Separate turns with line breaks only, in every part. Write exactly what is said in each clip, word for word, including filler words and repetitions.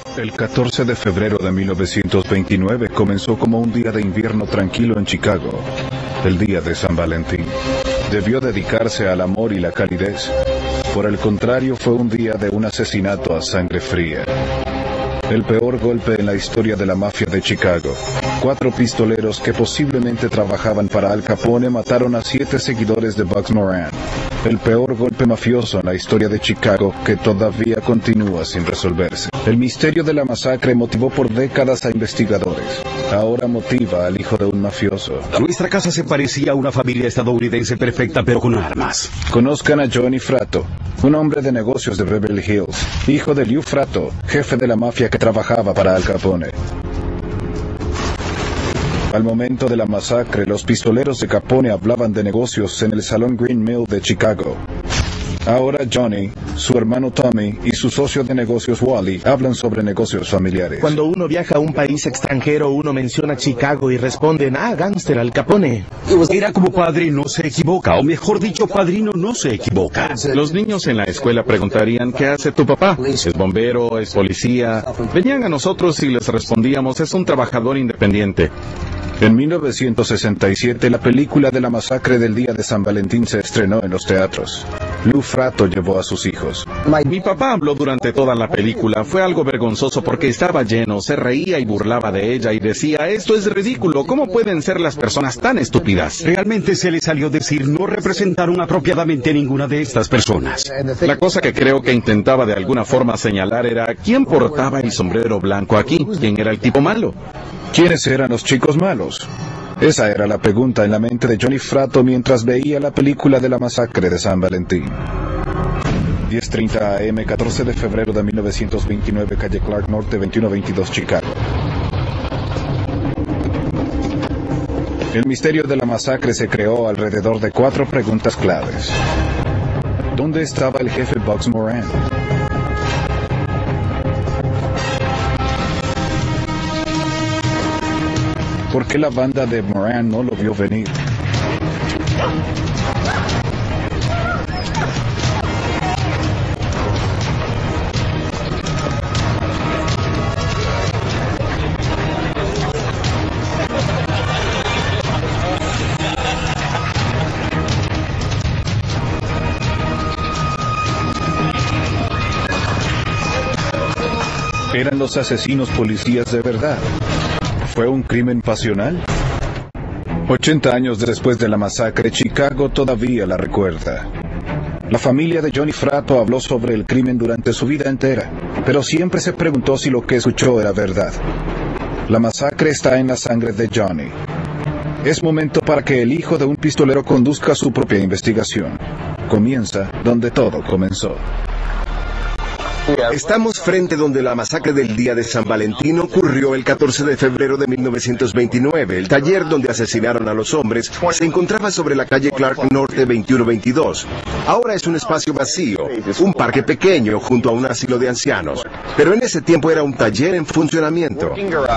El catorce de febrero de mil novecientos veintinueve comenzó como un día de invierno tranquilo en Chicago, el día de San Valentín. Debió dedicarse al amor y la calidez. Por el contrario, fue un día de un asesinato a sangre fría. El peor golpe en la historia de la mafia de Chicago. Cuatro pistoleros que posiblemente trabajaban para Al Capone mataron a siete seguidores de Bugs Moran. El peor golpe mafioso en la historia de Chicago que todavía continúa sin resolverse. El misterio de la masacre motivó por décadas a investigadores. Ahora motiva al hijo de un mafioso.
Nuestra casa se parecía a una familia estadounidense perfecta, pero con armas.
Conozcan a Johnny Fratto, un hombre de negocios de Beverly Hills, hijo de Lou Fratto, jefe de la mafia que trabajaba para Al Capone. Al momento de la masacre, los pistoleros de Capone hablaban de negocios en el Salón Green Mill de Chicago. Ahora Johnny, su hermano Tommy y su socio de negocios Wally hablan sobre negocios familiares.
Cuando uno viaja a un país extranjero, uno menciona Chicago y responden, ah, gángster, Al Capone.
Era como padre no se equivoca, o mejor dicho, padrino no se equivoca.
Los niños en la escuela preguntarían, ¿qué hace tu papá? ¿Es bombero? ¿Es policía? Venían a nosotros y les respondíamos, es un trabajador independiente.
En mil novecientos sesenta y siete, la película de la masacre del día de San Valentín se estrenó en los teatros. Lou Fratto llevó a sus hijos.
Mi papá habló durante toda la película. Fue algo vergonzoso porque estaba lleno, se reía y burlaba de ella y decía, esto es ridículo, ¿cómo pueden ser las personas tan estúpidas?
Realmente se le salió decir, no representaron apropiadamente a ninguna de estas personas.
La cosa que creo que intentaba de alguna forma señalar era, ¿quién portaba el sombrero blanco aquí? ¿Quién era el tipo malo?
¿Quiénes eran los chicos malos? Esa era la pregunta en la mente de Johnny Fratto mientras veía la película de la masacre de San Valentín. diez treinta a eme, catorce de febrero de mil novecientos veintinueve, calle Clark Norte, veintiuno veintidós, Chicago. El misterio de la masacre se creó alrededor de cuatro preguntas claves. ¿Dónde estaba el jefe Bugs Moran? ¿Por qué la banda de Moran no lo vio venir? ¿Eran los asesinos policías de verdad? ¿Fue un crimen pasional? ochenta años después de la masacre, Chicago todavía la recuerda. La familia de Johnny Fratto habló sobre el crimen durante su vida entera, pero siempre se preguntó si lo que escuchó era verdad. La masacre está en la sangre de Johnny. Es momento para que el hijo de un pistolero conduzca su propia investigación. Comienza donde todo comenzó.
Estamos frente donde la masacre del día de San Valentín ocurrió el catorce de febrero de mil novecientos veintinueve. El taller donde asesinaron a los hombres se encontraba sobre la calle Clark Norte veintiuno veintidós. Ahora es un espacio vacío, un parque pequeño junto a un asilo de ancianos. Pero en ese tiempo era un taller en funcionamiento.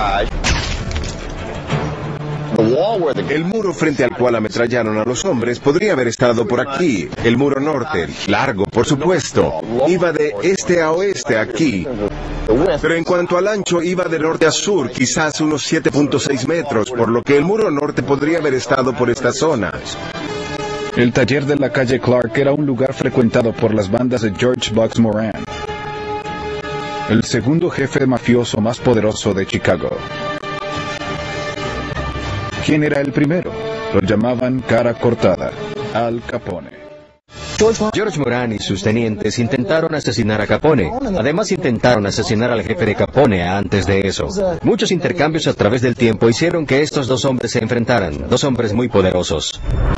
El muro frente al cual ametrallaron a los hombres podría haber estado por aquí. El muro norte, largo por supuesto, iba de este a oeste aquí. Pero en cuanto al ancho, iba de norte a sur, quizás unos siete punto seis metros, por lo que el muro norte podría haber estado por esta zona.
El taller de la calle Clark era un lugar frecuentado por las bandas de George Bugs Moran, el segundo jefe mafioso más poderoso de Chicago. ¿Quién era el primero? Lo llamaban cara cortada, Al Capone.
George Moran y sus tenientes intentaron asesinar a Capone. Además intentaron asesinar al jefe de Capone antes de eso. Muchos intercambios a través del tiempo hicieron que estos dos hombres se enfrentaran, dos hombres muy poderosos.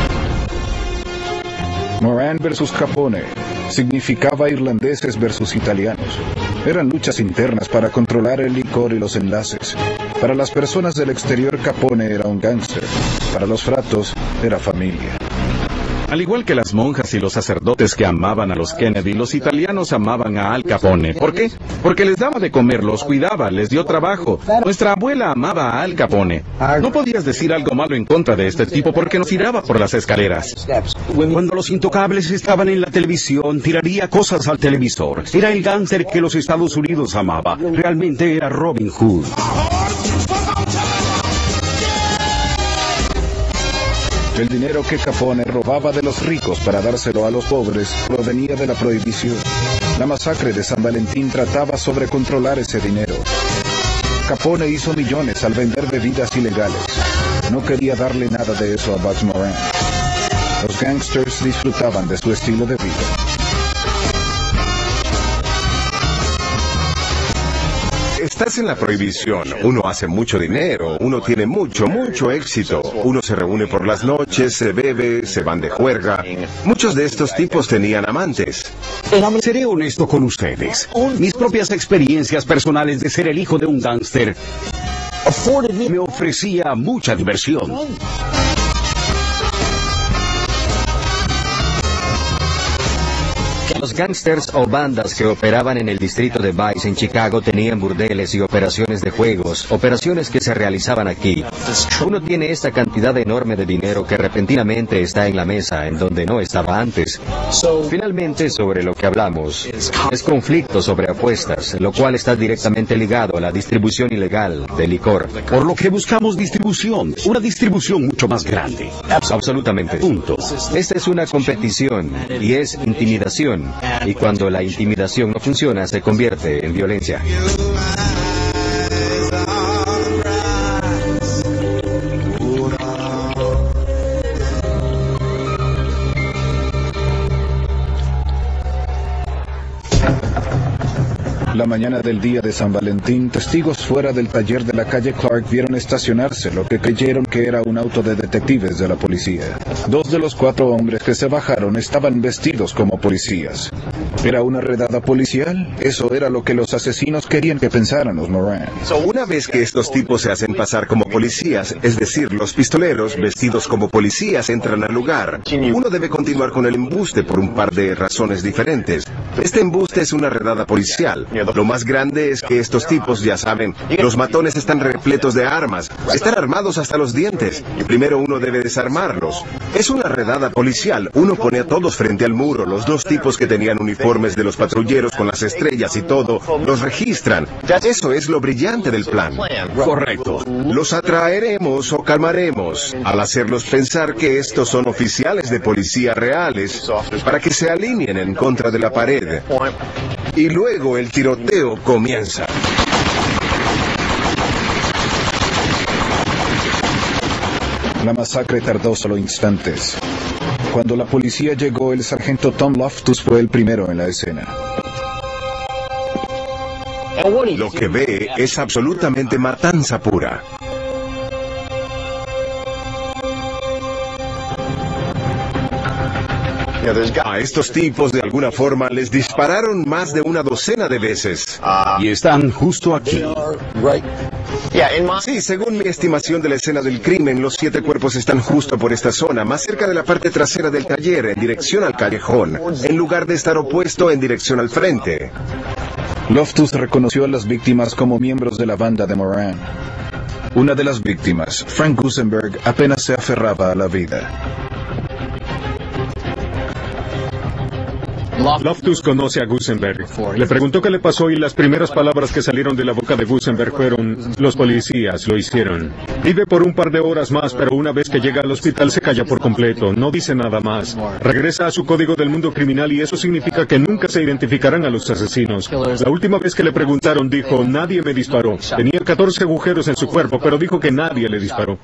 Moran versus Capone significaba irlandeses versus italianos. Eran luchas internas para controlar el licor y los enlaces. Para las personas del exterior, Capone era un gángster. Para los Frattos, era familia.
Al igual que las monjas y los sacerdotes que amaban a los Kennedy, los italianos amaban a Al Capone. ¿Por qué? Porque les daba de comer, los cuidaba, les dio trabajo. Nuestra abuela amaba a Al Capone. No podías decir algo malo en contra de este tipo porque nos tiraba por las escaleras.
Cuando los intocables estaban en la televisión, tiraría cosas al televisor. Era el gángster que los Estados Unidos amaba. Realmente era Robin Hood.
El dinero que Capone robaba de los ricos para dárselo a los pobres provenía de la prohibición. La masacre de San Valentín trataba sobre controlar ese dinero. Capone hizo millones al vender bebidas ilegales. No quería darle nada de eso a Bugs Moran. Los gangsters disfrutaban de su estilo de vida.
Estás en la prohibición, uno hace mucho dinero, uno tiene mucho, mucho éxito, uno se reúne por las noches, se bebe, se van de juerga. Muchos de estos tipos tenían amantes.
Seré honesto con ustedes. Mis propias experiencias personales de ser el hijo de un gángster me ofrecía mucha diversión.
Los gángsters o bandas que operaban en el distrito de Vice en Chicago tenían burdeles y operaciones de juegos, operaciones que se realizaban aquí. Uno tiene esta cantidad enorme de dinero que repentinamente está en la mesa en donde no estaba antes. Finalmente, sobre lo que hablamos, es conflicto sobre apuestas, lo cual está directamente ligado a la distribución ilegal de licor.
Por lo que buscamos distribución, una distribución mucho más grande.
Absolutamente.
Punto.
Esta es una competición y es intimidación. Y cuando la intimidación no funciona, se convierte en violencia.
La mañana del día de San Valentín, testigos fuera del taller de la calle Clark vieron estacionarse lo que creyeron que era un auto de detectives de la policía. Dos de los cuatro hombres que se bajaron estaban vestidos como policías. ¿Era una redada policial? Eso era lo que los asesinos querían que pensaran los Moran.
Una vez que estos tipos se hacen pasar como policías, es decir, los pistoleros vestidos como policías entran al lugar, uno debe continuar con el embuste por un par de razones diferentes. Este embuste es una redada policial. Lo más grande es que estos tipos, ya saben, los matones están repletos de armas, están armados hasta los dientes. Primero uno debe desarmarlos. Es una redada policial, uno pone a todos frente al muro, los dos tipos que tenían uniformes de los patrulleros con las estrellas y todo, los registran. Eso es lo brillante del plan.
Correcto.
Los atraeremos o calmaremos, al hacerlos pensar que estos son oficiales de policía reales, para que se alineen en contra de la pared. Y luego el tiroteo comienza.
La masacre tardó solo instantes. Cuando la policía llegó, el sargento Tom Loftus fue el primero en la escena.
Lo que ve es absolutamente matanza pura. A estos tipos de alguna forma les dispararon más de una docena de veces.
Y están justo aquí.
Sí, según mi estimación de la escena del crimen, los siete cuerpos están justo por esta zona, más cerca de la parte trasera del taller, en dirección al callejón, en lugar de estar opuesto en dirección al frente.
Loftus reconoció a las víctimas como miembros de la banda de Moran. Una de las víctimas, Frank Gusenberg, apenas se aferraba a la vida.
Loftus conoce a Gusenberg. Le preguntó qué le pasó y las primeras palabras que salieron de la boca de Gusenberg fueron: los policías lo hicieron. Vive por un par de horas más, pero una vez que llega al hospital se calla por completo, no dice nada más. Regresa a su código del mundo criminal y eso significa que nunca se identificarán a los asesinos. La última vez que le preguntaron dijo: nadie me disparó. Tenía catorce agujeros en su cuerpo, pero dijo que nadie le disparó.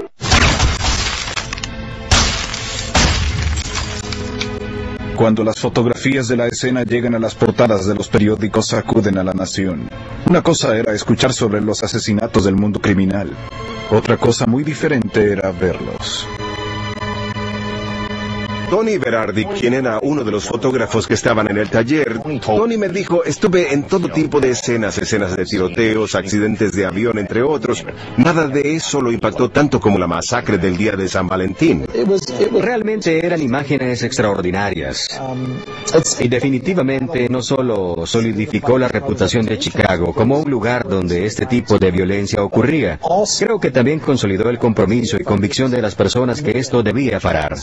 Cuando las fotografías de la escena llegan a las portadas de los periódicos, sacuden a la nación. Una cosa era escuchar sobre los asesinatos del mundo criminal. Otra cosa muy diferente era verlos.
Tony Berardi, quien era uno de los fotógrafos que estaban en el taller, Tony me dijo, estuve en todo tipo de escenas, escenas de tiroteos, accidentes de avión, entre otros. Nada de eso lo impactó tanto como la masacre del día de San Valentín.
Realmente eran imágenes extraordinarias. Y definitivamente no solo solidificó la reputación de Chicago como un lugar donde este tipo de violencia ocurría, creo que también consolidó el compromiso y convicción de las personas que esto debía parar.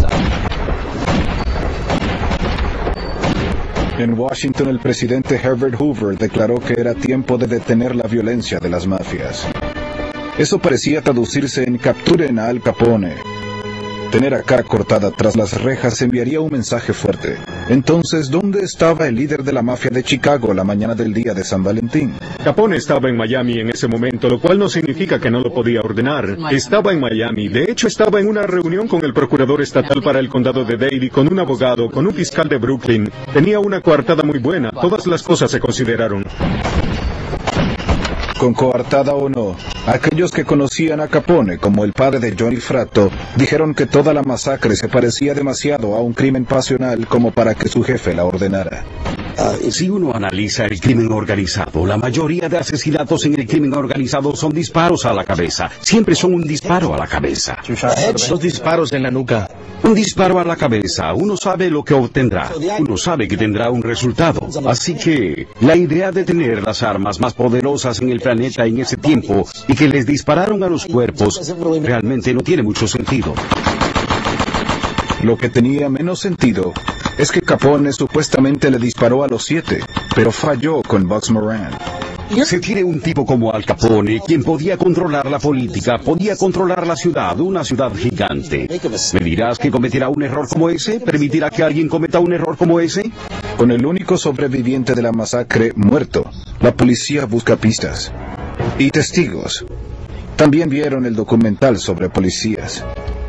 En Washington, el presidente Herbert Hoover declaró que era tiempo de detener la violencia de las mafias. Eso parecía traducirse en capturen a Al Capone. Tener a cara cortada tras las rejas enviaría un mensaje fuerte. Entonces, ¿dónde estaba el líder de la mafia de Chicago la mañana del día de San Valentín?
Capone estaba en Miami en ese momento, lo cual no significa que no lo podía ordenar. Estaba en Miami. De hecho, estaba en una reunión con el procurador estatal para el condado de Dade, con un abogado, con un fiscal de Brooklyn. Tenía una coartada muy buena. Todas las cosas se consideraron.
Con coartada o no, aquellos que conocían a Capone como el padre de Johnny Fratto dijeron que toda la masacre se parecía demasiado a un crimen pasional como para que su jefe la ordenara.
Uh, si uno analiza el crimen organizado, la mayoría de asesinatos en el crimen organizado son disparos a la cabeza. Siempre son un disparo a la cabeza.
Dos disparos en la nuca.
Un disparo a la cabeza. Uno sabe lo que obtendrá. Uno sabe que tendrá un resultado. Así que la idea de tener las armas más poderosas en el planeta en ese tiempo y que les dispararon a los cuerpos realmente no tiene mucho sentido.
Lo que tenía menos sentido es que Capone supuestamente le disparó a los siete, pero falló con Bugs Moran.
Se tiene un tipo como Al Capone, quien podía controlar la política, podía controlar la ciudad, una ciudad gigante. ¿Me dirás que cometerá un error como ese? ¿Permitirá que alguien cometa un error como ese?
Con el único sobreviviente de la masacre muerto, la policía busca pistas y testigos. También vieron el documental sobre policías.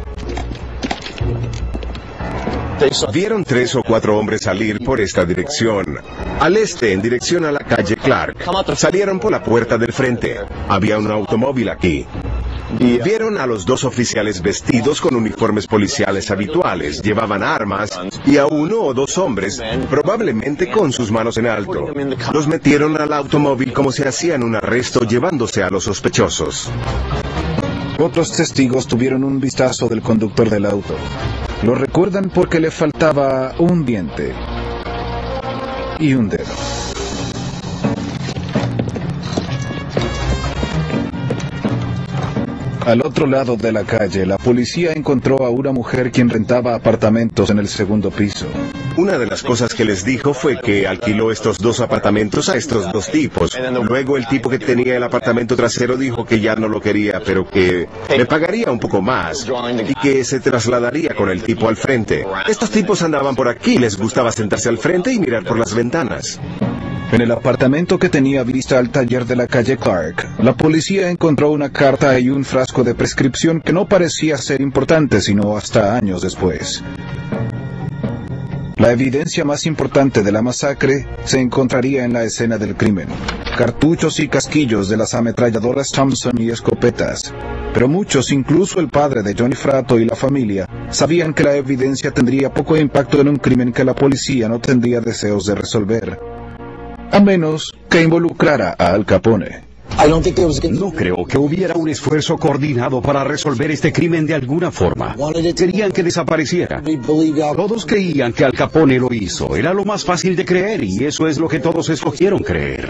Vieron tres o cuatro hombres salir por esta dirección. Al este, en dirección a la calle Clark. Salieron por la puerta del frente. Había un automóvil aquí. Vieron a los dos oficiales vestidos con uniformes policiales habituales. Llevaban armas y a uno o dos hombres, probablemente con sus manos en alto. Los metieron al automóvil como si hacían un arresto, llevándose a los sospechosos.
Otros testigos tuvieron un vistazo del conductor del auto. Lo recuerdan porque le faltaba un diente y un dedo. Al otro lado de la calle, la policía encontró a una mujer quien rentaba apartamentos en el segundo piso.
Una de las cosas que les dijo fue que alquiló estos dos apartamentos a estos dos tipos. Luego el tipo que tenía el apartamento trasero dijo que ya no lo quería, pero que le pagaría un poco más y que se trasladaría con el tipo al frente. Estos tipos andaban por aquí, les gustaba sentarse al frente y mirar por las ventanas.
En el apartamento que tenía vista al taller de la calle Clark, la policía encontró una carta y un frasco de prescripción que no parecía ser importante sino hasta años después. La evidencia más importante de la masacre se encontraría en la escena del crimen. Cartuchos y casquillos de las ametralladoras Thompson y escopetas. Pero muchos, incluso el padre de Johnny Fratto y la familia, sabían que la evidencia tendría poco impacto en un crimen que la policía no tendría deseos de resolver, a menos que involucrara a Al Capone.
No creo que hubiera un esfuerzo coordinado para resolver este crimen de alguna forma. Querían que desapareciera. Todos creían que Al Capone lo hizo. Era lo más fácil de creer y eso es lo que todos escogieron creer.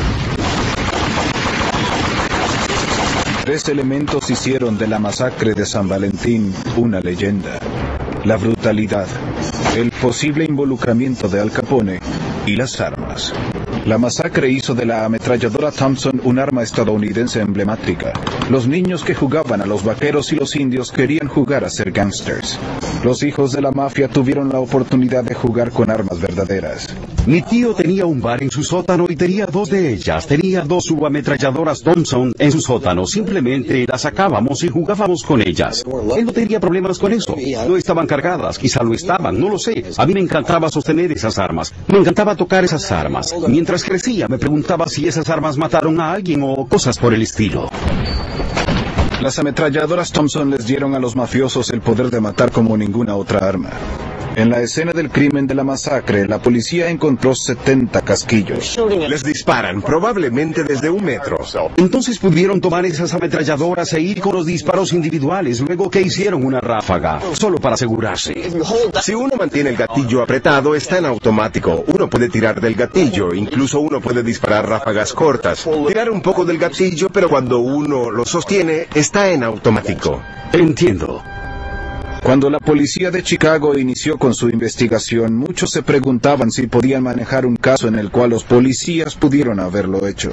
Tres elementos hicieron de la masacre de San Valentín una leyenda: la brutalidad, el posible involucramiento de Al Capone y las armas. La masacre hizo de la ametralladora Thompson un arma estadounidense emblemática. Los niños que jugaban a los vaqueros y los indios querían jugar a ser gangsters. Los hijos de la mafia tuvieron la oportunidad de jugar con armas verdaderas.
Mi tío tenía un bar en su sótano y tenía dos de ellas. Tenía dos subametralladoras Thompson en su sótano. Simplemente las sacábamos y jugábamos con ellas. Él no tenía problemas con eso. No estaban cargadas, quizá lo estaban, no lo sé. A mí me encantaba sostener esas armas. Me encantaba tocar esas armas. Mientras crecía me preguntaba si esas armas mataron a alguien o cosas por el estilo.
Las ametralladoras Thompson les dieron a los mafiosos el poder de matar como ninguna otra arma. En la escena del crimen de la masacre, la policía encontró setenta casquillos.
Les disparan, probablemente desde un metro.
Entonces pudieron tomar esas ametralladoras e ir con los disparos individuales, luego que hicieron una ráfaga, solo para asegurarse.
Si uno mantiene el gatillo apretado, está en automático. Uno puede tirar del gatillo, incluso uno puede disparar ráfagas cortas. Tirar un poco del gatillo, pero cuando uno lo sostiene, está en automático.
Entiendo.
Cuando la policía de Chicago inició con su investigación, muchos se preguntaban si podían manejar un caso en el cual los policías pudieron haberlo hecho.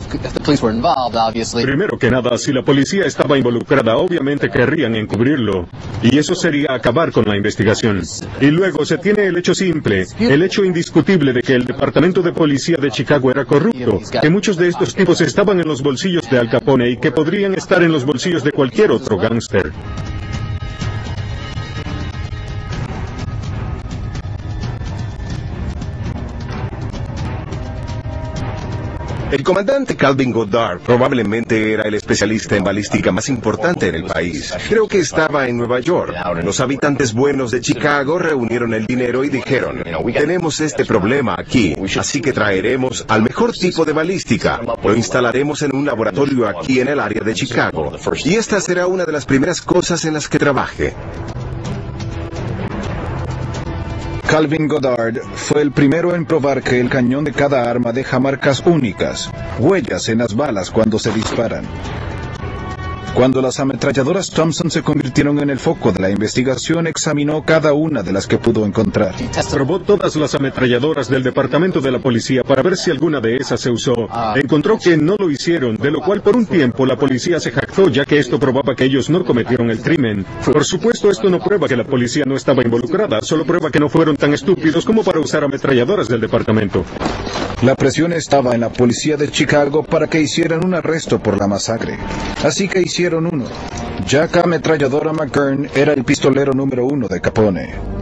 Primero que nada, si la policía estaba involucrada, obviamente querrían encubrirlo. Y eso sería acabar con la investigación. Y luego se tiene el hecho simple, el hecho indiscutible de que el Departamento de Policía de Chicago era corrupto, que muchos de estos tipos estaban en los bolsillos de Al Capone y que podrían estar en los bolsillos de cualquier otro gángster.
El comandante Calvin Goddard probablemente era el especialista en balística más importante en el país. Creo que estaba en Nueva York. Los habitantes buenos de Chicago reunieron el dinero y dijeron, tenemos este problema aquí, así que traeremos al mejor tipo de balística. Lo instalaremos en un laboratorio aquí en el área de Chicago. Y esta será una de las primeras cosas en las que trabaje.
Calvin Goddard fue el primero en probar que el cañón de cada arma deja marcas únicas, huellas en las balas cuando se disparan. Cuando las ametralladoras Thompson se convirtieron en el foco de la investigación, examinó cada una de las que pudo encontrar.
Probó todas las ametralladoras del departamento de la policía para ver si alguna de esas se usó. Encontró que no lo hicieron, de lo cual por un tiempo la policía se jactó, ya que esto probaba que ellos no cometieron el crimen. Por supuesto, esto no prueba que la policía no estaba involucrada, solo prueba que no fueron tan estúpidos como para usar ametralladoras del departamento.
La presión estaba en la policía de Chicago para que hicieran un arresto por la masacre. Así que hicieron uno. Jack Ametralladora McGurn era el pistolero número uno de Capone.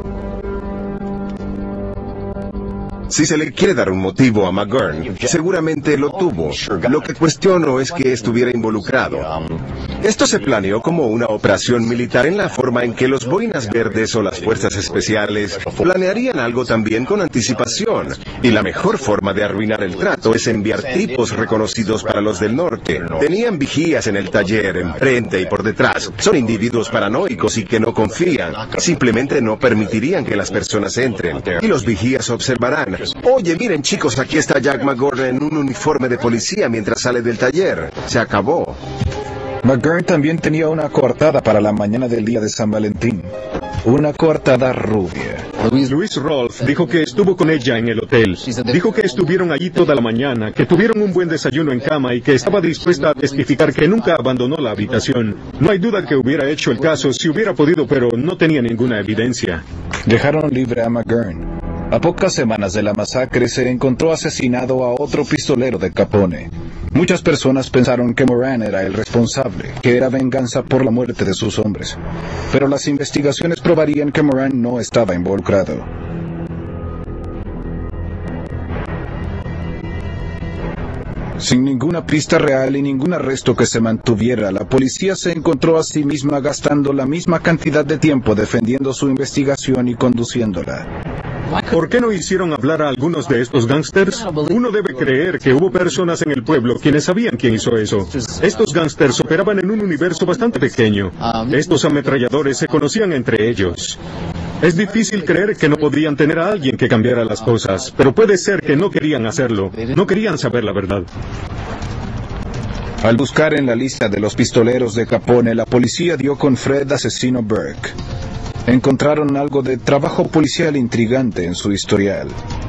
Si se le quiere dar un motivo a McGurn, seguramente lo tuvo. Lo que cuestiono es que estuviera involucrado. Esto se planeó como una operación militar en la forma en que los boinas verdes o las fuerzas especiales planearían algo también con anticipación. Y la mejor forma de arruinar el trato es enviar tipos reconocidos para los del norte. Tenían vigías en el taller, enfrente y por detrás. Son individuos paranoicos y que no confían. Simplemente no permitirían que las personas entren. Y los vigías observarán. Oye, miren chicos, aquí está Jack McGurn en un uniforme de policía mientras sale del taller. Se acabó.
McGurn también tenía una coartada para la mañana del día de San Valentín. Una coartada rubia.
Luis Rolf dijo que estuvo con ella en el hotel. Dijo que estuvieron allí toda la mañana, que tuvieron un buen desayuno en cama y que estaba dispuesta a testificar que nunca abandonó la habitación. No hay duda que hubiera hecho el caso si hubiera podido, pero no tenía ninguna evidencia.
Dejaron libre a McGurn. A pocas semanas de la masacre se encontró asesinado a otro pistolero de Capone. Muchas personas pensaron que Moran era el responsable, que era venganza por la muerte de sus hombres. Pero las investigaciones probarían que Moran no estaba involucrado. Sin ninguna pista real y ningún arresto que se mantuviera, la policía se encontró a sí misma gastando la misma cantidad de tiempo defendiendo su investigación y conduciéndola.
¿Por qué no hicieron hablar a algunos de estos gángsters? Uno debe creer que hubo personas en el pueblo quienes sabían quién hizo eso. Estos gángsters operaban en un universo bastante pequeño. Estos ametralladores se conocían entre ellos. Es difícil creer que no podrían tener a alguien que cambiara las cosas, pero puede ser que no querían hacerlo. No querían saber la verdad.
Al buscar en la lista de los pistoleros de Capone, la policía dio con Fred Asesino Burke. Encontraron algo de trabajo policial intrigante en su historial.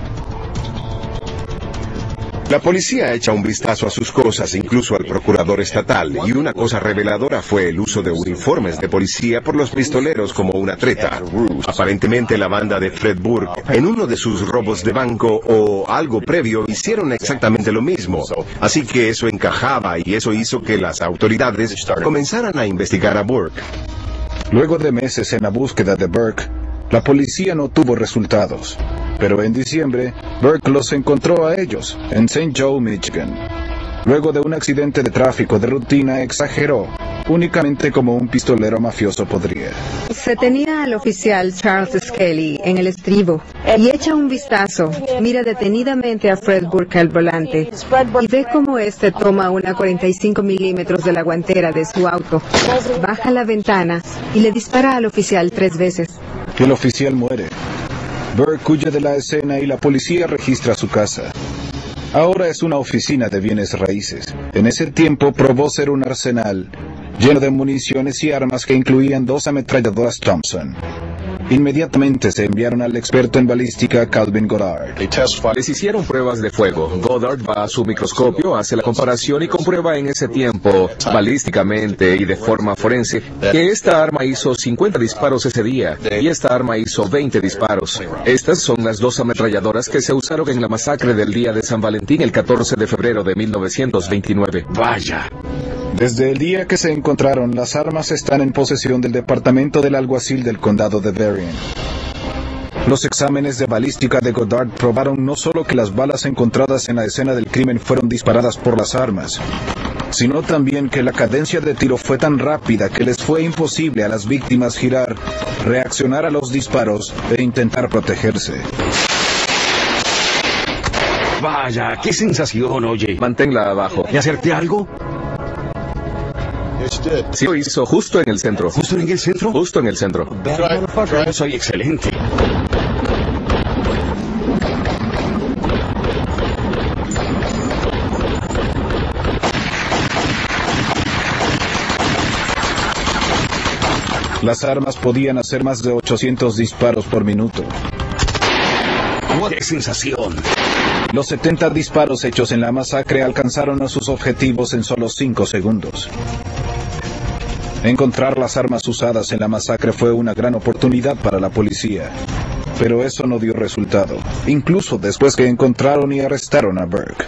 La policía echa un vistazo a sus cosas, incluso al procurador estatal, y una cosa reveladora fue el uso de uniformes de policía por los pistoleros como una treta. Aparentemente la banda de Fred Burke, en uno de sus robos de banco o algo previo, hicieron exactamente lo mismo. Así que eso encajaba y eso hizo que las autoridades comenzaran a investigar a Burke.
Luego de meses en la búsqueda de Burke, la policía no tuvo resultados. Pero en diciembre, Burke los encontró a ellos, en Saint Joe, Michigan. Luego de un accidente de tráfico de rutina, exageró únicamente como un pistolero mafioso podría.
Se tenía al oficial Charles Skelly en el estribo y echa un vistazo, mira detenidamente a Fred Burke al volante y ve cómo este toma una cuarenta y cinco milímetros de la guantera de su auto, baja la ventana y le dispara al oficial tres veces.
El oficial muere. Burke huye de la escena y la policía registra su casa. Ahora es una oficina de bienes raíces. En ese tiempo probó ser un arsenal lleno de municiones y armas que incluían dos ametralladoras Thompson. Inmediatamente se enviaron al experto en balística Calvin Goddard.
Les hicieron pruebas de fuego. Goddard va a su microscopio, hace la comparación y comprueba en ese tiempo, balísticamente y de forma forense, que esta arma hizo cincuenta disparos ese día y esta arma hizo veinte disparos. Estas son las dos ametralladoras que se usaron en la masacre del día de San Valentín el catorce de febrero de mil novecientos veintinueve.
Vaya.
Desde el día que se encontraron, las armas están en posesión del Departamento del Alguacil del Condado de Berrien. Los exámenes de balística de Goddard probaron no solo que las balas encontradas en la escena del crimen fueron disparadas por las armas, sino también que la cadencia de tiro fue tan rápida que les fue imposible a las víctimas girar, reaccionar a los disparos e intentar protegerse.
Vaya, qué sensación, oye.
Manténla abajo.
¿Le acerté algo?
Sí, lo hizo justo en el centro.
¿Justo en el centro?
Justo en el centro.
Soy excelente.
Las armas podían hacer más de ochocientos disparos por minuto.
¡Qué sensación!
Los setenta disparos hechos en la masacre alcanzaron a sus objetivos en solo cinco segundos. Encontrar las armas usadas en la masacre fue una gran oportunidad para la policía, pero eso no dio resultado, incluso después que encontraron y arrestaron a Burke.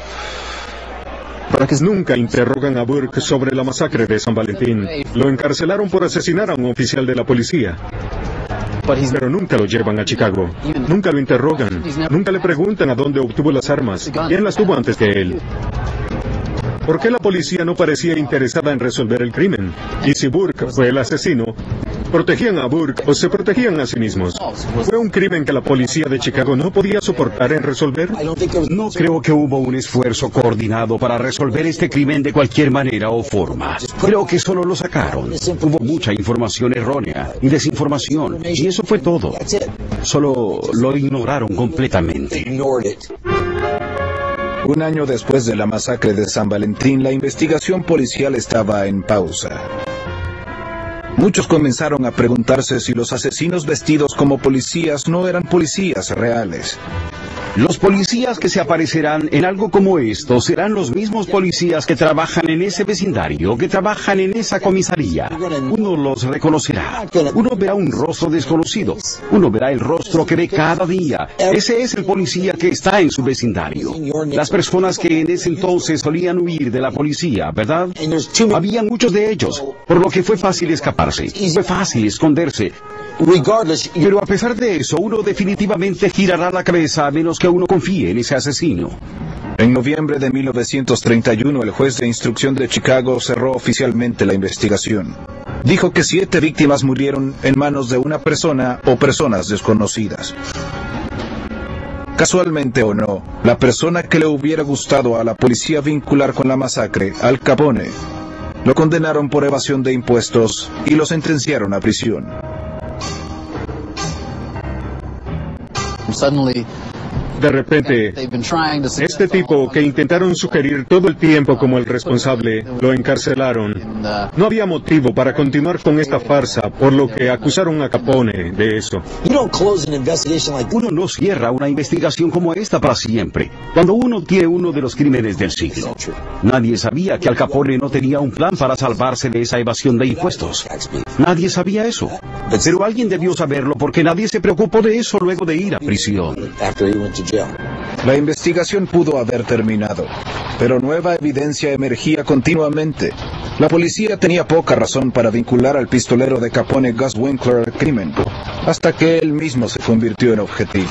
Nunca interrogan a Burke sobre la masacre de San Valentín. Lo encarcelaron por asesinar a un oficial de la policía. Pero nunca lo llevan a Chicago. Nunca lo interrogan. Nunca le preguntan a dónde obtuvo las armas. ¿Quién las tuvo antes de él? ¿Por qué la policía no parecía interesada en resolver el crimen? Y si Burke fue el asesino, ¿protegían a Burke o se protegían a sí mismos? ¿Fue un crimen que la policía de Chicago no podía soportar en resolver?
No creo que hubo un esfuerzo coordinado para resolver este crimen de cualquier manera o forma. Creo que solo lo sacaron. Hubo mucha información errónea y desinformación, y eso fue todo. Solo lo ignoraron completamente.
Un año después de la masacre de San Valentín, la investigación policial estaba en pausa. Muchos comenzaron a preguntarse si los asesinos vestidos como policías no eran policías reales.
Los policías que se aparecerán en algo como esto serán los mismos policías que trabajan en ese vecindario, que trabajan en esa comisaría. Uno los reconocerá. Uno verá un rostro desconocido. Uno verá el rostro que ve cada día. Ese es el policía que está en su vecindario. Las personas que en ese entonces solían huir de la policía, ¿verdad? Había muchos de ellos, por lo que fue fácil escaparse. Fue fácil esconderse. Pero a pesar de eso, uno definitivamente girará la cabeza a menos que uno confíe en ese asesino.
En noviembre de mil novecientos treinta y uno, el juez de instrucción de Chicago cerró oficialmente la investigación. Dijo que siete víctimas murieron en manos de una persona o personas desconocidas. Casualmente o no, la persona que le hubiera gustado a la policía vincular con la masacre, Al Capone, lo condenaron por evasión de impuestos y lo sentenciaron a prisión.
De repente, este tipo que intentaron sugerir todo el tiempo como el responsable, lo encarcelaron. No había motivo para continuar con esta farsa, por lo que acusaron a Capone de eso.
Uno no cierra una investigación como esta para siempre, cuando uno tiene uno de los crímenes del siglo. Nadie sabía que Al Capone no tenía un plan para salvarse de esa evasión de impuestos. Nadie sabía eso. Pero alguien debió saberlo porque nadie se preocupó de eso luego de ir a prisión.
La investigación pudo haber terminado, pero nueva evidencia emergía continuamente. La policía tenía poca razón para vincular al pistolero de Capone, Gus Winkler, al crimen, hasta que él mismo se convirtió en objetivo.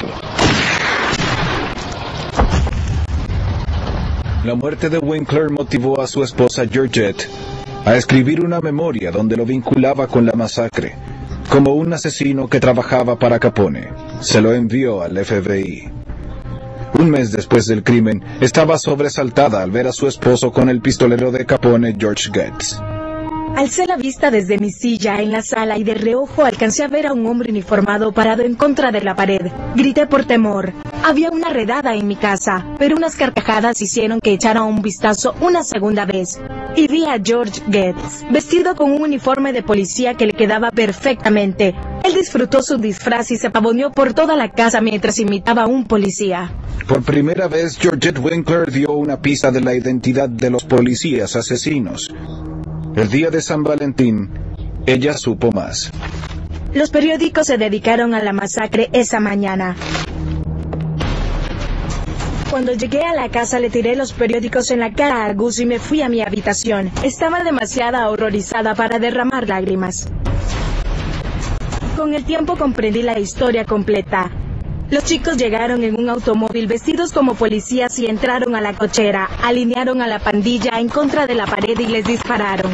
La muerte de Winkler motivó a su esposa Georgette a escribir una memoria donde lo vinculaba con la masacre, como un asesino que trabajaba para Capone. Se lo envió al F B I. Un mes después del crimen, estaba sobresaltada al ver a su esposo con el pistolero de Capone, George Getz.
Alcé la vista desde mi silla en la sala y de reojo alcancé a ver a un hombre uniformado parado en contra de la pared. Grité por temor. Había una redada en mi casa, pero unas carcajadas hicieron que echara un vistazo una segunda vez. Y vi a George Getz, vestido con un uniforme de policía que le quedaba perfectamente. Él disfrutó su disfraz y se pavoneó por toda la casa mientras imitaba a un policía.
Por primera vez, Georgette Winkler dio una pista de la identidad de los policías asesinos. El día de San Valentín, ella supo más.
Los periódicos se dedicaron a la masacre esa mañana. Cuando llegué a la casa le tiré los periódicos en la cara a Gus y me fui a mi habitación. Estaba demasiado horrorizada para derramar lágrimas. Con el tiempo comprendí la historia completa. Los chicos llegaron en un automóvil vestidos como policías y entraron a la cochera, alinearon a la pandilla en contra de la pared y les dispararon.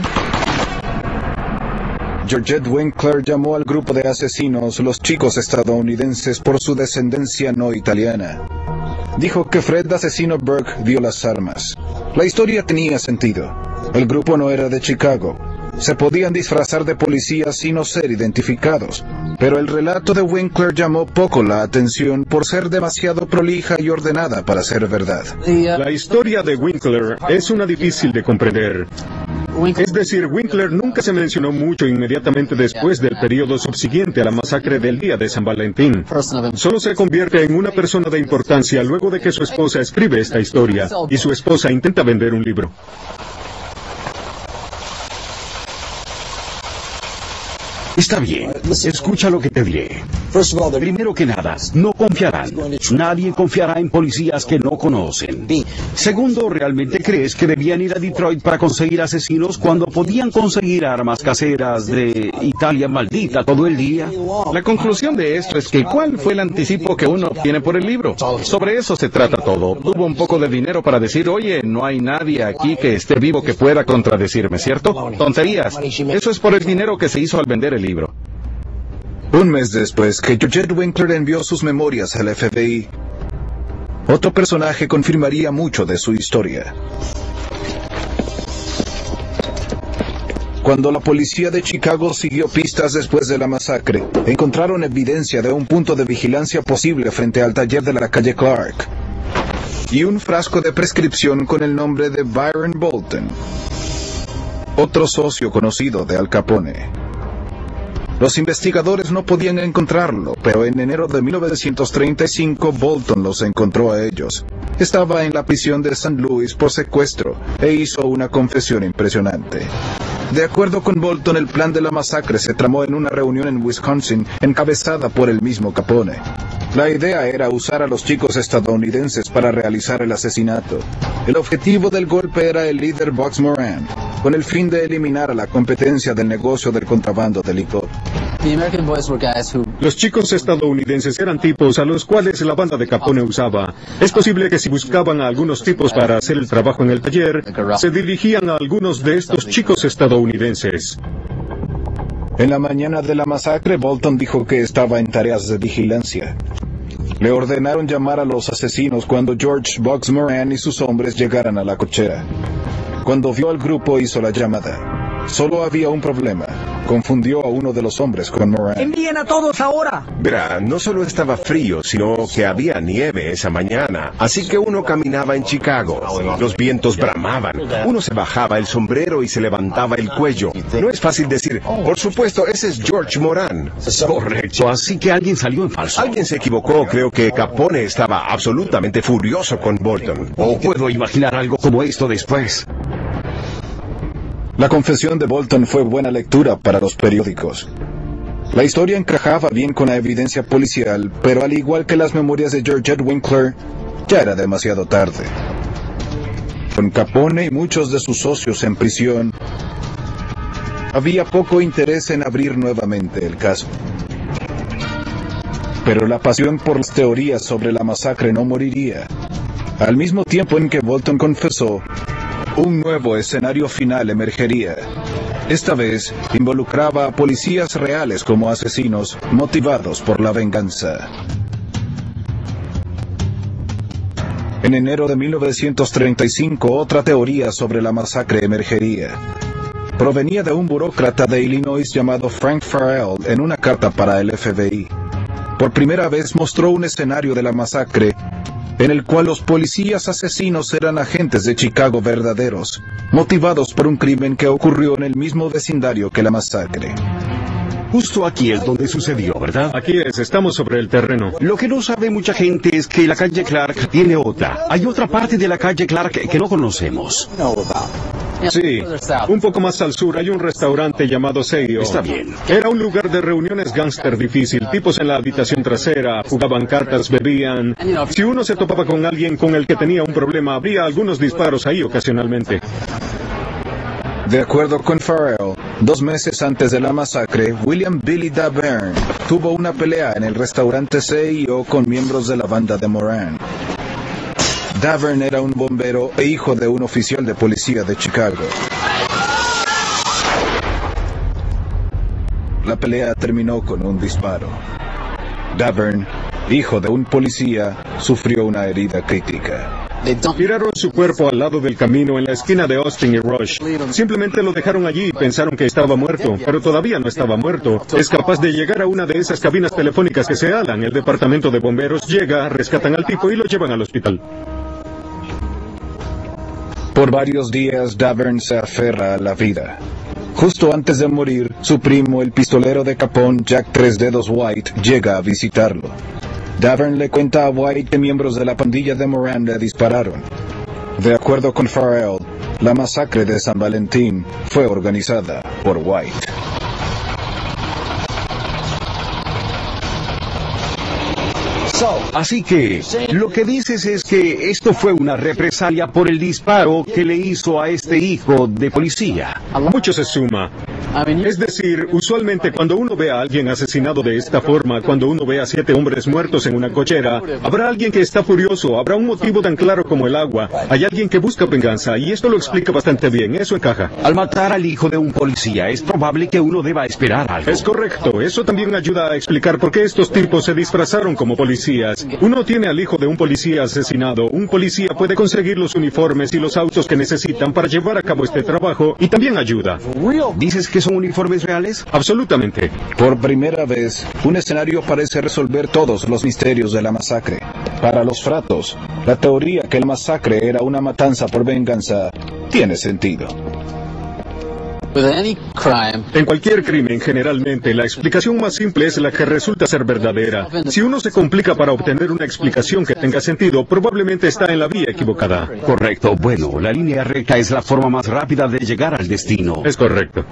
Georgette Winkler llamó al grupo de asesinos los chicos estadounidenses por su descendencia no italiana. Dijo que Fred asesino Burke dio las armas. La historia tenía sentido. El grupo no era de Chicago. Se podían disfrazar de policías sin no ser identificados, pero el relato de Winkler llamó poco la atención por ser demasiado prolija y ordenada para ser verdad.
La historia de Winkler es una difícil de comprender. Es decir, Winkler nunca se mencionó mucho inmediatamente después del periodo subsiguiente a la masacre del día de San Valentín. Solo se convierte en una persona de importancia luego de que su esposa escribe esta historia y su esposa intenta vender un libro.
Está bien, escucha lo que te diré. Primero que nada, no confiarán. Nadie confiará en policías que no conocen. Segundo, ¿realmente crees que debían ir a Detroit para conseguir asesinos cuando podían conseguir armas caseras de Italia maldita todo el día?
La conclusión de esto es que ¿cuál fue el anticipo que uno obtiene por el libro? Sobre eso se trata todo. Tuvo un poco de dinero para decir, oye, no hay nadie aquí que esté vivo que pueda contradecirme, ¿cierto? Tonterías. Eso es por el dinero que se hizo al vender el libro.
Un mes después que Georgette Winkler envió sus memorias al F B I, otro personaje confirmaría mucho de su historia. Cuando la policía de Chicago siguió pistas después de la masacre, encontraron evidencia de un punto de vigilancia posible frente al taller de la calle Clark y un frasco de prescripción con el nombre de Byron Bolton, otro socio conocido de Al Capone. Los investigadores no podían encontrarlo, pero en enero de mil novecientos treinta y cinco Bolton los encontró a ellos. Estaba en la prisión de Saint Louis por secuestro e hizo una confesión impresionante. De acuerdo con Bolton, el plan de la masacre se tramó en una reunión en Wisconsin, encabezada por el mismo Capone. La idea era usar a los chicos estadounidenses para realizar el asesinato. El objetivo del golpe era el líder Bugs Moran, con el fin de eliminar a la competencia del negocio del contrabando de licor.
Los chicos estadounidenses eran tipos a los cuales la banda de Capone usaba. Es posible que si buscaban a algunos tipos para hacer el trabajo en el taller, se dirigían a algunos de estos chicos estadounidenses.
En la mañana de la masacre, Bolton dijo que estaba en tareas de vigilancia. Le ordenaron llamar a los asesinos cuando George Bugs Moran y sus hombres llegaran a la cochera. Cuando vio al grupo, hizo la llamada. Solo había un problema. Confundió a uno de los hombres con Moran.
¡Envíen a todos ahora!
Verá, no solo estaba frío, sino que había nieve esa mañana. Así que uno caminaba en Chicago. Los vientos bramaban. Uno se bajaba el sombrero y se levantaba el cuello. No es fácil decir, por supuesto, ese es George Moran.
Correcto, así que alguien salió en falso.
Alguien se equivocó. Creo que Capone estaba absolutamente furioso con Bolton.
Oh, puedo imaginar algo como esto después.
La confesión de Bolton fue buena lectura para los periódicos. La historia encajaba bien con la evidencia policial, pero al igual que las memorias de Georgette Winkler, ya era demasiado tarde. Con Capone y muchos de sus socios en prisión, había poco interés en abrir nuevamente el caso. Pero la pasión por las teorías sobre la masacre no moriría. Al mismo tiempo en que Bolton confesó, Un nuevo escenario final emergería. Esta vez involucraba a policías reales como asesinos motivados por la venganza. En enero de mil novecientos treinta y cinco, otra teoría sobre la masacre emergería. Provenía de un burócrata de Illinois llamado Frank Farrell en una carta para el F B I. Por primera vez mostró un escenario de la masacre en el cual los policías asesinos eran agentes de Chicago verdaderos, motivados por un crimen que ocurrió en el mismo vecindario que la masacre.
Justo aquí es donde sucedió, ¿verdad?
Aquí es, estamos sobre el terreno.
Lo que no sabe mucha gente es que la calle Clark tiene otra. Hay otra parte de la calle Clark que no conocemos.
Sí, un poco más al sur hay un restaurante llamado Seio.
Está bien.
Era un lugar de reuniones gángster difícil. Tipos en la habitación trasera, jugaban cartas, bebían. Si uno se topaba con alguien con el que tenía un problema, habría algunos disparos ahí ocasionalmente.
De acuerdo con Farrell, dos meses antes de la masacre, William Billy Davern tuvo una pelea en el restaurante C I O con miembros de la banda de Moran. Davern era un bombero e hijo de un oficial de policía de Chicago. La pelea terminó con un disparo. Davern, hijo de un policía, sufrió una herida crítica.
Tiraron su cuerpo al lado del camino en la esquina de Austin y Rush. Simplemente lo dejaron allí y pensaron que estaba muerto, pero todavía no estaba muerto. Es capaz de llegar a una de esas cabinas telefónicas que se alan. El departamento de bomberos llega, rescatan al tipo y lo llevan al hospital.
Por varios días, Davern se aferra a la vida. Justo antes de morir, su primo, el pistolero de Capone, Jack Tres Dedos White, llega a visitarlo. Davern le cuenta a White que miembros de la pandilla de Moran le dispararon. De acuerdo con Farrell, la masacre de San Valentín fue organizada por White.
Así que, lo que dices es que esto fue una represalia por el disparo que le hizo a este hijo de policía.
Mucho se suma. Es decir, usualmente cuando uno ve a alguien asesinado de esta forma, cuando uno ve a siete hombres muertos en una cochera, habrá alguien que está furioso, habrá un motivo tan claro como el agua, hay alguien que busca venganza, y esto lo explica bastante bien, eso encaja.
Al matar al hijo de un policía, es probable que uno deba esperar algo.
Es correcto, eso también ayuda a explicar por qué estos tipos se disfrazaron como policías. Uno tiene al hijo de un policía asesinado, un policía puede conseguir los uniformes y los autos que necesitan para llevar a cabo este trabajo, y también ayuda.
¿Dices que son uniformes reales?
Absolutamente.
Por primera vez, un escenario parece resolver todos los misterios de la masacre. Para los fratos, la teoría que el masacre era una matanza por venganza tiene sentido.
En cualquier crimen, generalmente, la explicación más simple es la que resulta ser verdadera. Si uno se complica para obtener una explicación que tenga sentido, probablemente está en la vía equivocada.
Correcto. Bueno, la línea recta es la forma más rápida de llegar al destino.
Es correcto.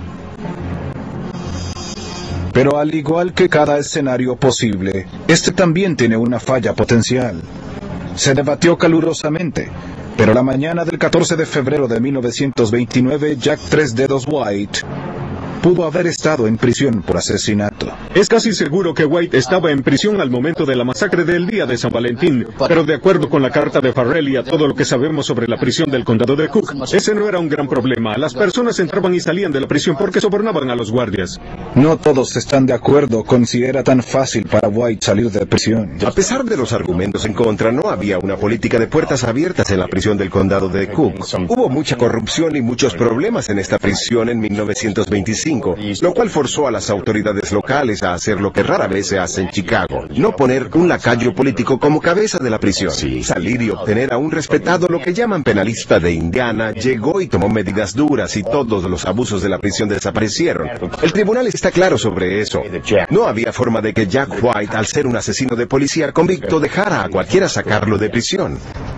Pero al igual que cada escenario posible, este también tiene una falla potencial. Se debatió calurosamente, pero la mañana del catorce de febrero de mil novecientos veintinueve, Jack Tres Dedos White pudo haber estado en prisión por asesinato.
Es casi seguro que White estaba en prisión al momento de la masacre del día de San Valentín, pero de acuerdo con la carta de Farrell y a todo lo que sabemos sobre la prisión del condado de Cook, ese no era un gran problema. Las personas entraban y salían de la prisión porque sobornaban a los guardias.
No todos están de acuerdo con si era tan fácil para White salir de prisión.
A pesar de los argumentos en contra, no había una política de puertas abiertas en la prisión del condado de Cook. Hubo mucha corrupción y muchos problemas en esta prisión en mil novecientos veinticinco. Lo cual forzó a las autoridades locales a hacer lo que rara vez se hace en Chicago, no poner un lacayo político como cabeza de la prisión. Sí. Salir y obtener a un respetado, lo que llaman penalista de Indiana, llegó y tomó medidas duras y todos los abusos de la prisión desaparecieron. El tribunal está claro sobre eso. No había forma de que Jack White, al ser un asesino de policía convicto, dejara a cualquiera sacarlo de prisión.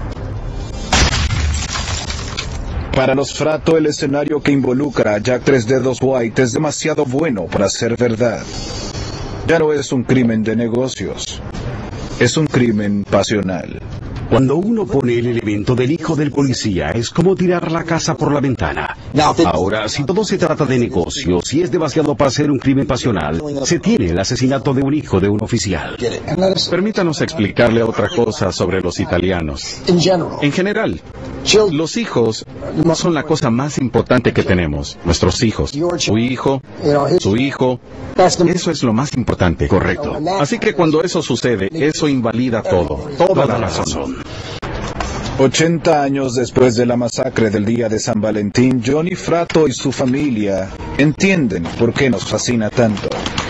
Para los Frato, el escenario que involucra a Jack Tres Dedos White es demasiado bueno para ser verdad. Ya no es un crimen de negocios. Es un crimen pasional.
Cuando uno pone el elemento del hijo del policía, es como tirar la casa por la ventana. Ahora, si todo se trata de negocios, si es demasiado para ser un crimen pasional, se tiene el asesinato de un hijo de un oficial.
Permítanos explicarle otra cosa sobre los italianos. En general, los hijos son la cosa más importante que tenemos. Nuestros hijos. Su hijo, su hijo. Eso es lo más importante.
Correcto.
Así que cuando eso sucede, eso invalida todo. Toda la razón.
ochenta años después de la masacre del día de San Valentín, Johnny Fratto y su familia entienden por qué nos fascina tanto.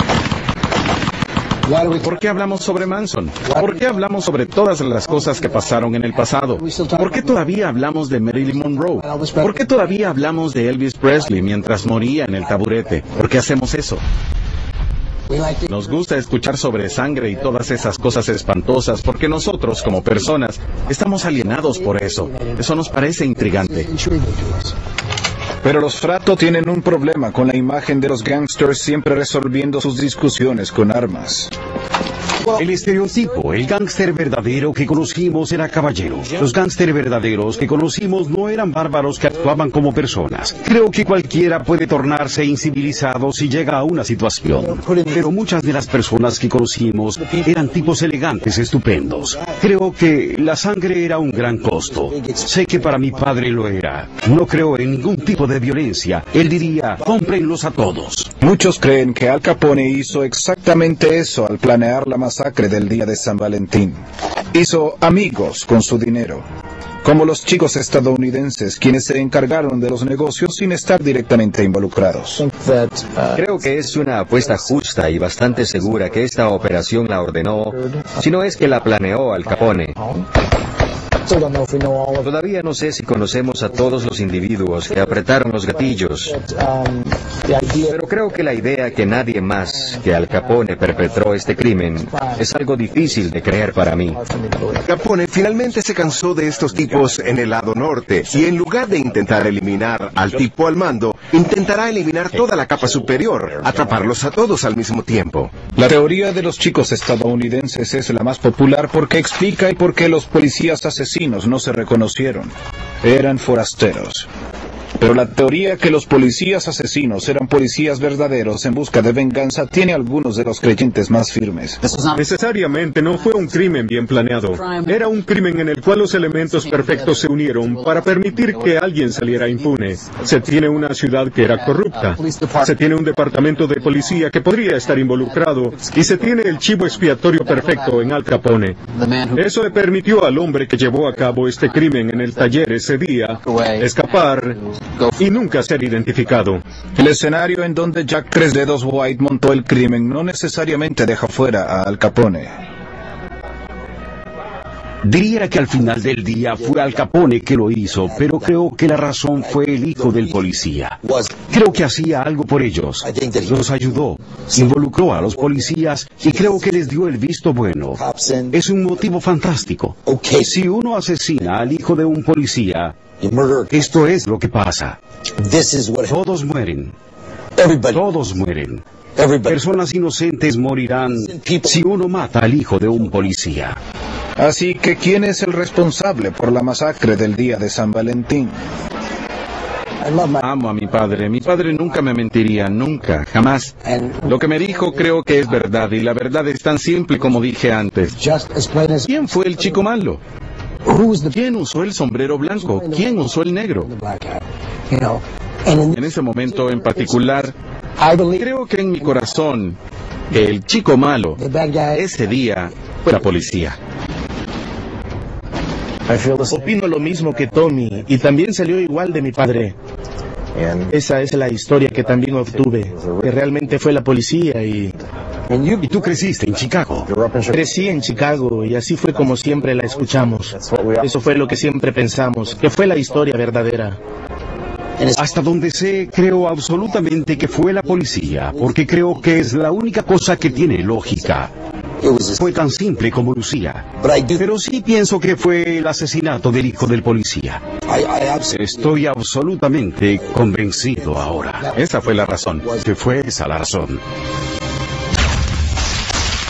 ¿Por qué hablamos sobre Manson? ¿Por qué hablamos sobre todas las cosas que pasaron en el pasado? ¿Por qué todavía hablamos de Marilyn Monroe? ¿Por qué todavía hablamos de Elvis Presley mientras moría en el taburete? ¿Por qué hacemos eso? Nos gusta escuchar sobre sangre y todas esas cosas espantosas porque nosotros, como personas, estamos alienados por eso. Eso nos parece intrigante.
Pero los Fratto tienen un problema con la imagen de los gángsters siempre resolviendo sus discusiones con armas.
El estereotipo, el gángster verdadero que conocimos era caballero. Los gángster verdaderos que conocimos no eran bárbaros que actuaban como personas. Creo que cualquiera puede tornarse incivilizado si llega a una situación. Pero muchas de las personas que conocimos eran tipos elegantes, estupendos. Creo que la sangre era un gran costo. Sé que para mi padre lo era. No creo en ningún tipo de violencia. Él diría, cómprenlos a todos.
Muchos creen que Al Capone hizo exactamente eso al planear la masacre del día de San Valentín. Hizo amigos con su dinero, como los chicos estadounidenses quienes se encargaron de los negocios sin estar directamente involucrados.
Creo que es una apuesta justa y bastante segura que esta operación la ordenó, si no es que la planeó Al Capone. Todavía no sé si conocemos a todos los individuos que apretaron los gatillos, pero creo que la idea que nadie más que Al Capone perpetró este crimen es algo difícil de creer para mí.
Capone finalmente se cansó de estos tipos en el lado norte y en lugar de intentar eliminar al tipo al mando, intentará eliminar toda la capa superior, atraparlos a todos al mismo tiempo.
La teoría de los chicos estadounidenses es la más popular porque explica y por qué los policías asesinos no se reconocieron. Eran forasteros. Pero la teoría que los policías asesinos eran policías verdaderos en busca de venganza tiene algunos de los creyentes más firmes.
Necesariamente no fue un crimen bien planeado. Era un crimen en el cual los elementos perfectos se unieron para permitir que alguien saliera impune. Se tiene una ciudad que era corrupta. Se tiene un departamento de policía que podría estar involucrado. Y se tiene el chivo expiatorio perfecto en Al Capone. Eso le permitió al hombre que llevó a cabo este crimen en el taller ese día escapar y nunca ser identificado.
El escenario en donde Jack Tres Dedos White montó el crimen no necesariamente deja fuera a Al Capone.
Diría que al final del día fue Al Capone que lo hizo, pero creo que la razón fue el hijo del policía. Creo que hacía algo por ellos. Los ayudó, involucró a los policías y creo que les dio el visto bueno. Es un motivo fantástico. Si uno asesina al hijo de un policía, esto es lo que pasa. Todos mueren. Todos mueren. Personas inocentes morirán si uno mata al hijo de un policía.
Así que, ¿quién es el responsable por la masacre del día de San Valentín?
Amo a mi padre. Mi padre nunca me mentiría, nunca, jamás. Lo que me dijo creo que es verdad, y la verdad es tan simple como dije antes. ¿Quién fue el chico malo? ¿Quién usó el sombrero blanco? ¿Quién usó el negro? En ese momento en particular, creo que en mi corazón, que el chico malo, ese día, fue la policía.
Opino lo mismo que Tommy, y también salió igual de mi padre. Esa es la historia que también obtuve, que realmente fue la policía y...
Y tú creciste en Chicago.
Crecí en Chicago y así fue como siempre la escuchamos. Eso fue lo que siempre pensamos, que fue la historia verdadera.
Hasta donde sé, creo absolutamente que fue la policía, porque creo que es la única cosa que tiene lógica. Fue tan simple como lucía. Pero sí pienso que fue el asesinato del hijo del policía. Estoy absolutamente convencido ahora.
Esa fue la razón.
Que fue esa la razón.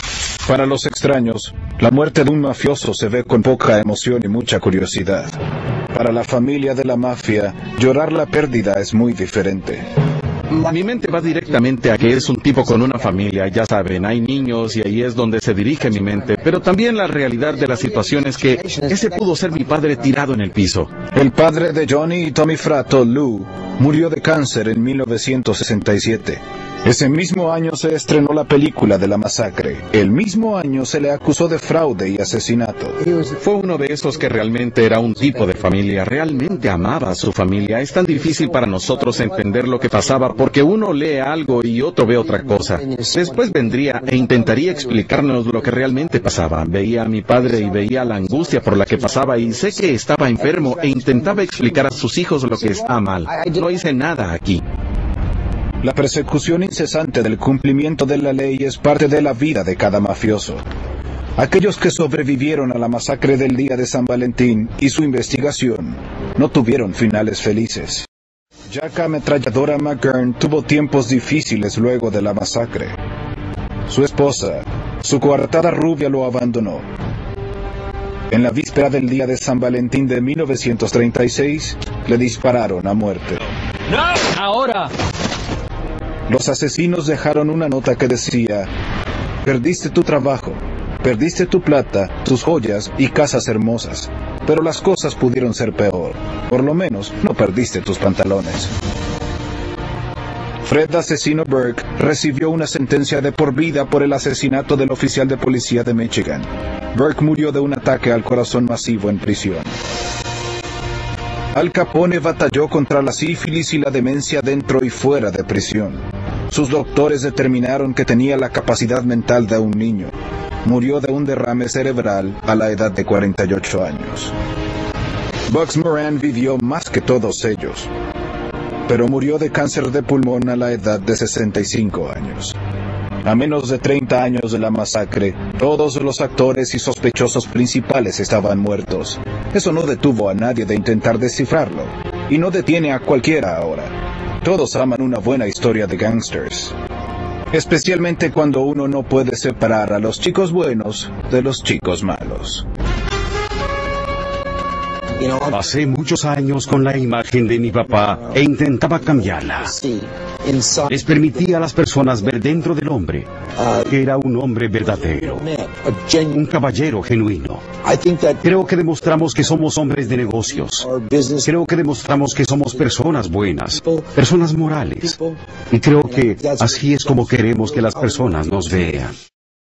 Para los extraños, la muerte de un mafioso se ve con poca emoción y mucha curiosidad. Para la familia de la mafia, llorar la pérdida es muy diferente.
Mi mente va directamente a que es un tipo con una familia, ya saben, hay niños y ahí es donde se dirige mi mente, pero también la realidad de la situación es que ese pudo ser mi padre tirado en el piso.
El padre de Johnny y Tommy Fratto, Lou, murió de cáncer en mil novecientos sesenta y siete. Ese mismo año se estrenó la película de la masacre. El mismo año se le acusó de fraude y asesinato.
Fue uno de esos que realmente era un tipo de familia, realmente amaba a su familia. Es tan difícil para nosotros entender lo que pasaba porque uno lee algo y otro ve otra cosa. Después vendría e intentaría explicarnos lo que realmente pasaba. Veía a mi padre y veía la angustia por la que pasaba y sé que estaba enfermo e intentaba explicar a sus hijos lo que está mal. No hice nada aquí.
La persecución incesante del cumplimiento de la ley es parte de la vida de cada mafioso. Aquellos que sobrevivieron a la masacre del día de San Valentín y su investigación no tuvieron finales felices. Jack Ametralladora McGurn tuvo tiempos difíciles luego de la masacre. Su esposa, su coartada rubia, lo abandonó. En la víspera del día de San Valentín de mil novecientos treinta y seis, le dispararon a muerte.
¡No! ¡Ahora!
Los asesinos dejaron una nota que decía: perdiste tu trabajo, perdiste tu plata, tus joyas y casas hermosas, pero las cosas pudieron ser peor. Por lo menos, no perdiste tus pantalones. Fred Asesino Burke recibió una sentencia de por vida por el asesinato del oficial de policía de Michigan. Burke murió de un ataque al corazón masivo en prisión. Al Capone batalló contra la sífilis y la demencia dentro y fuera de prisión. Sus doctores determinaron que tenía la capacidad mental de un niño. Murió de un derrame cerebral a la edad de cuarenta y ocho años. Bugs Moran vivió más que todos ellos, pero murió de cáncer de pulmón a la edad de sesenta y cinco años. A menos de treinta años de la masacre, todos los actores y sospechosos principales estaban muertos. Eso no detuvo a nadie de intentar descifrarlo, y no detiene a cualquiera ahora. Todos aman una buena historia de gangsters, especialmente cuando uno no puede separar a los chicos buenos de los chicos malos.
Pasé muchos años con la imagen de mi papá e intentaba cambiarla. Les permitía a las personas ver dentro del hombre que era un hombre verdadero, un caballero genuino. Creo que demostramos que somos hombres de negocios. Creo que demostramos que somos personas buenas, personas morales. Y creo que así es como queremos que las personas nos vean.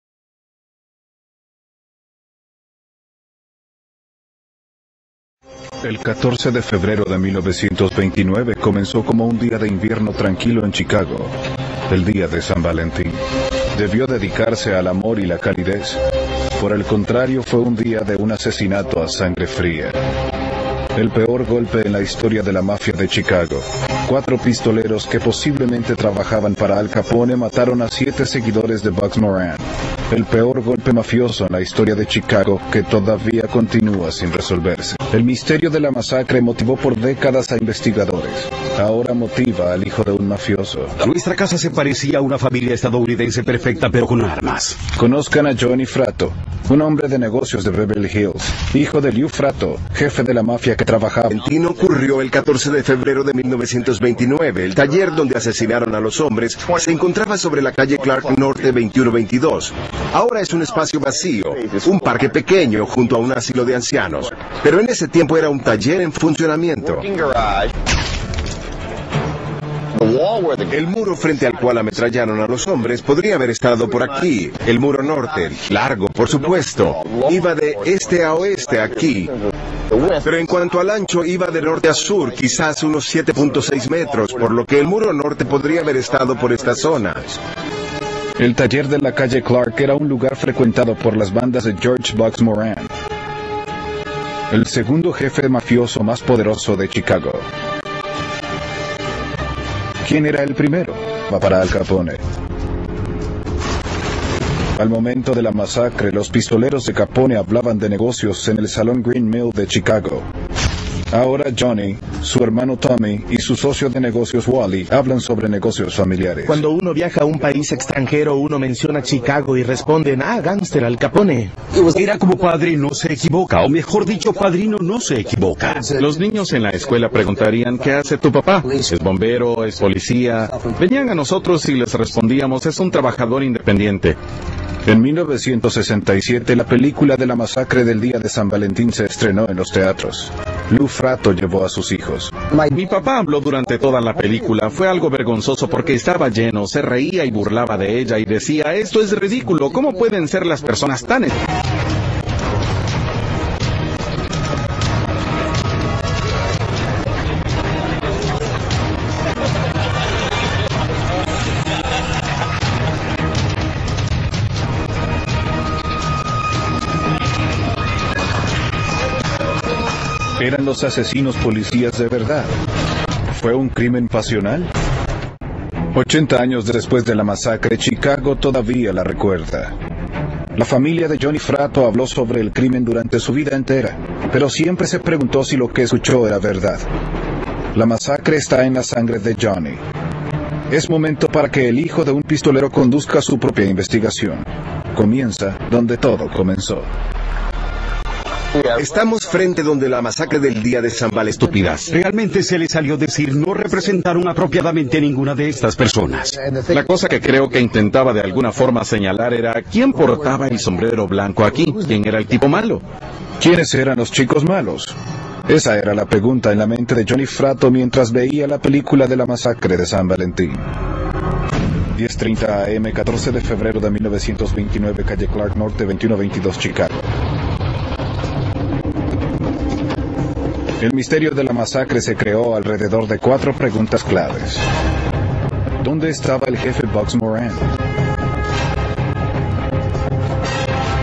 El catorce de febrero de mil novecientos veintinueve comenzó como un día de invierno tranquilo en Chicago, el día de San Valentín. Debió dedicarse al amor y la calidez. Por el contrario, fue un día de un asesinato a sangre fría. El peor golpe en la historia de la mafia de Chicago. Cuatro pistoleros que posiblemente trabajaban para Al Capone mataron a siete seguidores de Bugs Moran. El peor golpe mafioso en la historia de Chicago que todavía continúa sin resolverse. El misterio de la masacre motivó por décadas a investigadores. Ahora motiva al hijo de un mafioso.
Nuestra casa se parecía a una familia estadounidense perfecta, pero con armas.
Conozcan a Johnny Fratto, un hombre de negocios de Beverly Hills, hijo de Lou Fratto, jefe de la mafia que trabajaba.
Valentín ocurrió el catorce de febrero de mil novecientos veintinueve. El taller donde asesinaron a los hombres se encontraba sobre la calle Clark Norte veintiuno veintidós. Ahora es un espacio vacío, un parque pequeño junto a un asilo de ancianos. Pero en ese tiempo era un taller en funcionamiento. El muro frente al cual ametrallaron a los hombres podría haber estado por aquí. El muro norte, largo por supuesto, iba de este a oeste aquí. Pero en cuanto al ancho, iba de norte a sur, quizás unos siete punto seis metros, por lo que el muro norte podría haber estado por esta zona.
El taller de la calle Clark era un lugar frecuentado por las bandas de George Bugs Moran, el segundo jefe mafioso más poderoso de Chicago. ¿Quién era el primero? Va para Al Capone. Al momento de la masacre, los pistoleros de Capone hablaban de negocios en el Salón Green Mill de Chicago. Ahora Johnny, su hermano Tommy y su socio de negocios Wally hablan sobre negocios familiares.
Cuando uno viaja a un país extranjero, uno menciona Chicago y responden, ah, gángster, Al Capone.
Era como padre no se equivoca, o mejor dicho, padrino no se equivoca.
Los niños en la escuela preguntarían, ¿qué hace tu papá? ¿Es bombero? ¿Es policía? Venían a nosotros y les respondíamos, es un trabajador independiente.
En mil novecientos sesenta y siete, la película de la masacre del día de San Valentín se estrenó en los teatros. Lou Fratto llevó a sus hijos.
Mi papá habló durante toda la película. Fue algo vergonzoso porque estaba lleno, se reía y burlaba de ella y decía, esto es ridículo, ¿cómo pueden ser las personas tan...
¿Eran los asesinos policías de verdad? ¿Fue un crimen pasional? ochenta años después de la masacre, Chicago todavía la recuerda. La familia de Johnny Fratto habló sobre el crimen durante su vida entera, pero siempre se preguntó si lo que escuchó era verdad. La masacre está en la sangre de Johnny. Es momento para que el hijo de un pistolero conduzca su propia investigación. Comienza donde todo comenzó.
Estamos frente donde la masacre del día de San Valentín.
Estúpidas. Realmente se le salió decir no representaron apropiadamente ninguna de estas personas.
La cosa que creo que intentaba de alguna forma señalar era ¿quién portaba el sombrero blanco aquí? ¿Quién era el tipo malo?
¿Quiénes eran los chicos malos? Esa era la pregunta en la mente de Johnny Fratto mientras veía la película de la masacre de San Valentín. diez treinta a eme, catorce de febrero de mil novecientos veintinueve, calle Clark Norte, veintiuno veintidós, Chicago. El misterio de la masacre se creó alrededor de cuatro preguntas claves. ¿Dónde estaba el jefe Bugs Moran?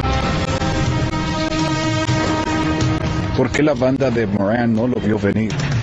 ¿Por qué la banda de Moran no lo vio venir?